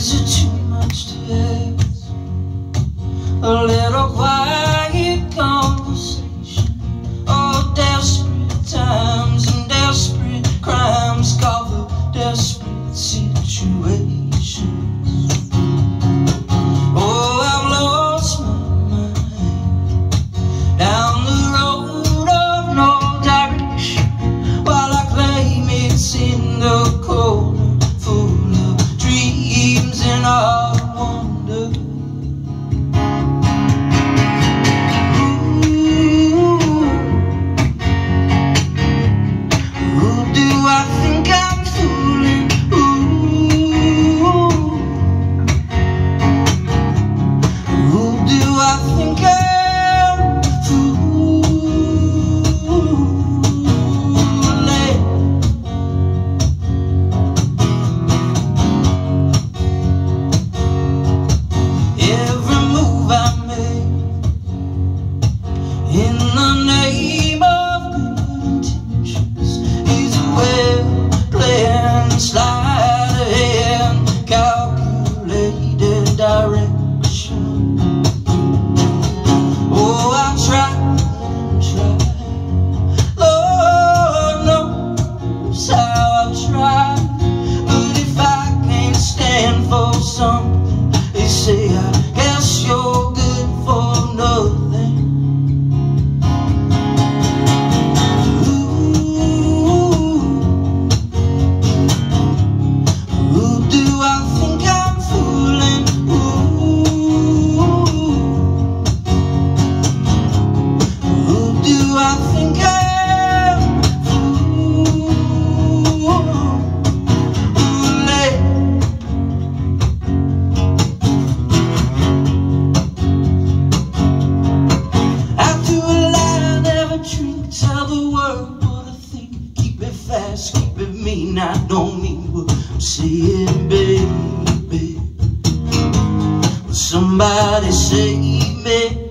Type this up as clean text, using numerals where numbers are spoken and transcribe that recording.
Is it too much to ask? A little quiet conversation. Oh, desperate times and desperate crimes cover desperate situations. Oh, I've lost my mind down the road of no direction, while I claim it's in the corner full of dreams and hard wonder. Who do I think I'm fooling? Who do I think I'm fooling? Every move I make in the name of good intentions is a well-planned sleight of hand, calculated direction. Oh, I try and try, Lord knows how I've tried, but if I can't stand for something, they say, I guess you're good for nothing. Who do I think I'm fooling? Who do I think I'm tell the world what I think, keep it fast, keep it mean. I don't mean what I'm saying, baby. Will somebody save me?